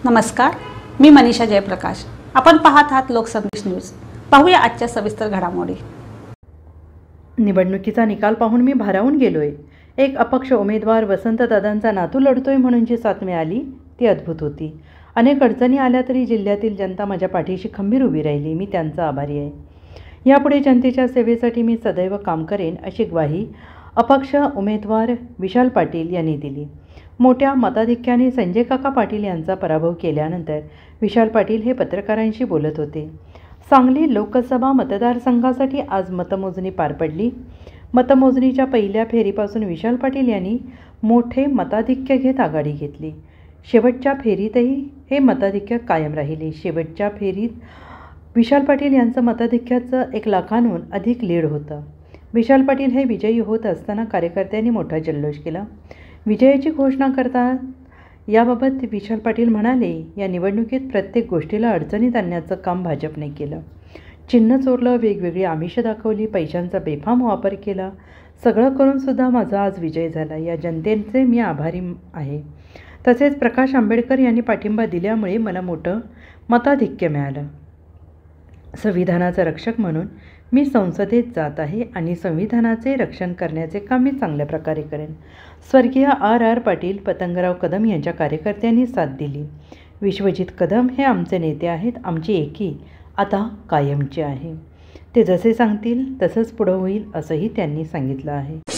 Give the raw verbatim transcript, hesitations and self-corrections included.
नमस्कार, मी मनीषा जयप्रकाश. आपण पाहत आहात लोकसंदेश न्यूज. पाहूया आजच्या सविस्तर घडामोडी. निवडणुकीचा निकाल पाहून मी भारावून गेलोय. एक अपक्ष उमेदवार वसंतदादांचा नातू लढतोय म्हणून जी साथ मिळाली ती अद्भुत होती. अनेक अडचणी आल्या तरी जिल्ह्यातील जनता माझ्या पाठीशी खंबीर उभी राहिली. मी त्यांचा आभारी आहे. यापुढे जनतेच्या सेवेसाठी मी सदैव काम करेन अशी ग्वाही अपक्ष उमेदवार विशाल पाटील यांनी दिली. मोठ्या मताधिक्याने संजय काका पाटील यांचा पराभव केल्यानंतर विशाल पाटील हे पत्रकारांशी बोलत होते. सांगली लोकसभा मतदारसंघासाठी आज मतमोजणी पार पडली. मतमोजणीच्या पहिल्या फेरीपासून विशाल पाटील यांनी मोठे मताधिक्य घेत आघाडी घेतली. शेवटच्या फेरीतही हे मताधिक्य कायम राहिले. शेवटच्या फेरीत विशाल पाटील यांचं मताधिक्याचं एक लाखांहून अधिक लीड होतं. विशाल पाटील हे विजयी होत असताना कार्यकर्त्यांनी मोठा जल्लोष केला. विजयाची घोषणा करतात याबाबत विशाल पाटील म्हणाले, या निवडणुकीत प्रत्येक गोष्टीला अडचणीत आणण्याचं काम भाजपने केलं. चिन्ह चोरलं, वेगवेगळी आमिष दाखवली, पैशांचा बेफाम वापर केला. सगळं करूनसुद्धा माझा आज विजय झाला. या जनतेचे मी आभारी आहे. तसेच प्रकाश आंबेडकर यांनी पाठिंबा दिल्यामुळे मला मोठं मताधिक्य मिळालं. संविधानाचं रक्षक म्हणून मी संसदेत जात आहे आणि संविधानाचे रक्षण करण्याचे काम मी चांगल्या प्रकारे करेन. स्वर्गीय आर आर पाटील, पतंगराव कदम यांच्या कार्यकर्त्यांनी साथ दिली. विश्वजित कदम हे आमचे नेते आहेत. आमची एकी आता कायमची आहे. ते जसे सांगतील तसंच पुढं होईल असंही त्यांनी सांगितलं आहे.